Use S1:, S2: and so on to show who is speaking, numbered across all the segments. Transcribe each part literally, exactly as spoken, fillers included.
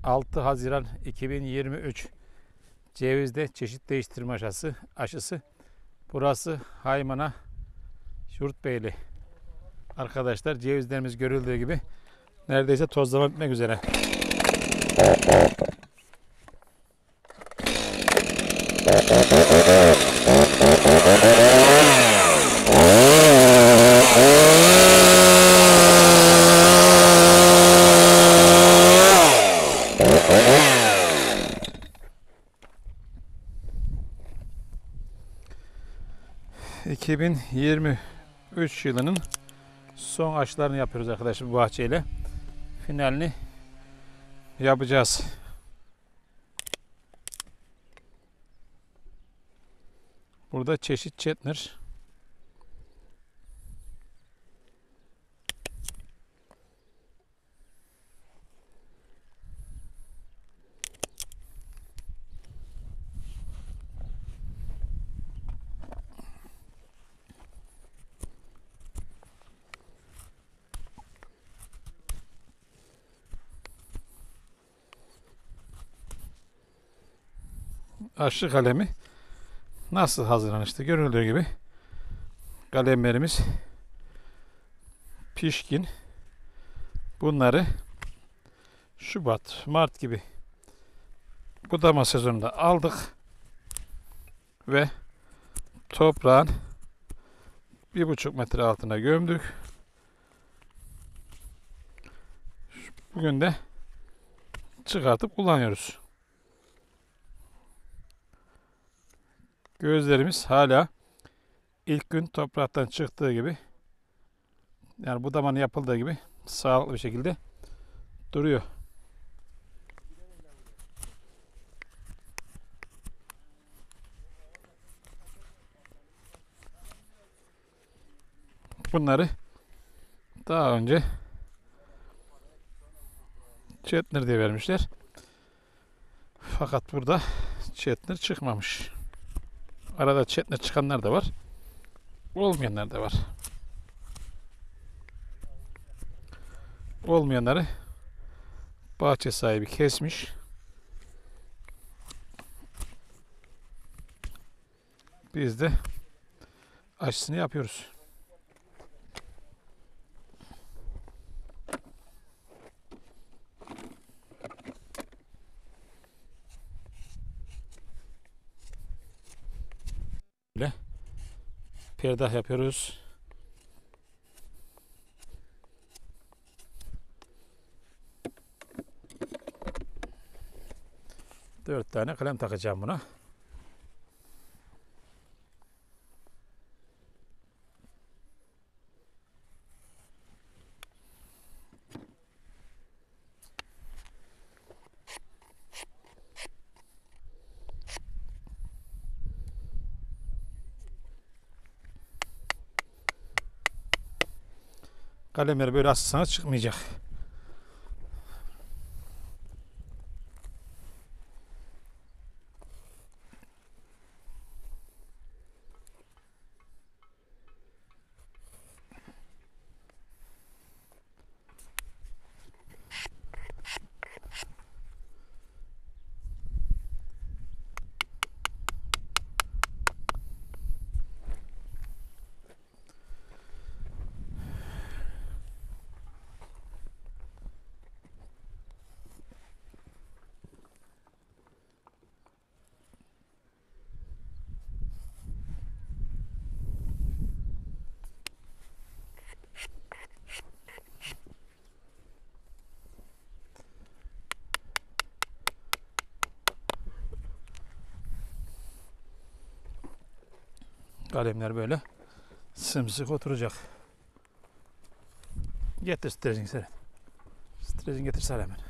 S1: altı Haziran iki bin yirmi üç cevizde çeşit değiştirme aşısı. aşısı. Burası Haymana Yurtbeyli. Arkadaşlar cevizlerimiz görüldüğü gibi neredeyse tozlama bitmek üzere. iki bin yirmi üç yılının son aşılarını yapıyoruz arkadaşlar bu bahçeyle. Finalini yapacağız. Burada çeşit Chetner. Aşı kalemi nasıl hazırlanmıştı? Görüldüğü gibi kalemlerimiz pişkin. Bunları Şubat, Mart gibi budama sezonunda aldık ve toprağın bir buçuk metre altına gömdük. Bugün de çıkartıp kullanıyoruz. Gözlerimiz hala ilk gün topraktan çıktığı gibi, yani budamanın yapıldığı gibi sağlıklı bir şekilde duruyor. Bunları daha önce Chetner diye vermişler. Fakat burada Chetner çıkmamış. Arada Chetner çıkanlar da var. Olmayanlar da var. Olmayanları bahçe sahibi kesmiş. Biz de aşısını yapıyoruz. Böyle perdah yapıyoruz. Dört tane kalem takacağım buna. Kalemleri böyle asırsanız çıkmayacak. Kalemler böyle sımsıkı oturacak. Getir streçini Seren. Streçini getir Seren hemen.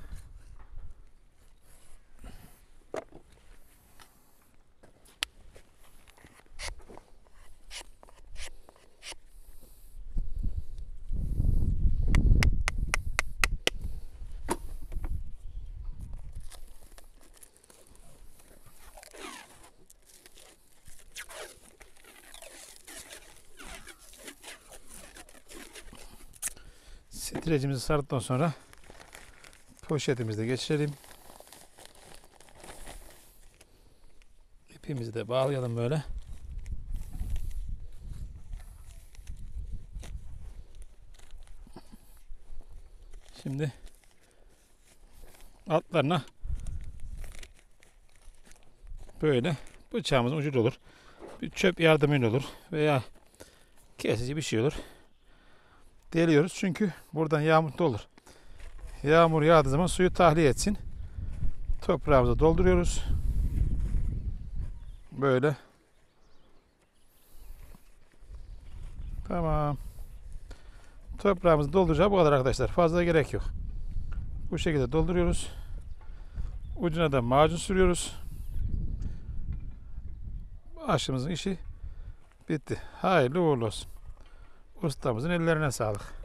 S1: Streçimizi sardıktan sonra poşetimizi de geçirelim. İpimizi de bağlayalım böyle. Şimdi altlarına böyle bıçağımızın ucu da olur. Bir çöp yardımıyla olur veya kesici bir şey olur. Deliyoruz çünkü buradan yağmur da olur. Yağmur yağdığı zaman suyu tahliye etsin. Toprağımızı dolduruyoruz. Böyle. Tamam. Toprağımızı dolduracağız bu kadar arkadaşlar. Fazla gerek yok. Bu şekilde dolduruyoruz. Ucuna da macun sürüyoruz. Aşımızın işi bitti. Hayırlı uğurlu olsun. Ustamızın ellerine sağlık.